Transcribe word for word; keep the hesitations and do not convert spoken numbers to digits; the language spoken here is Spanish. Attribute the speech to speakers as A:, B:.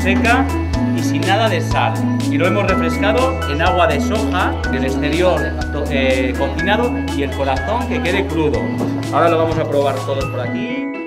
A: seca y sin nada de sal. Y lo hemos refrescado en agua de soja, el exterior eh, cocinado y el corazón que quede crudo. Ahora lo vamos a probar todos por aquí.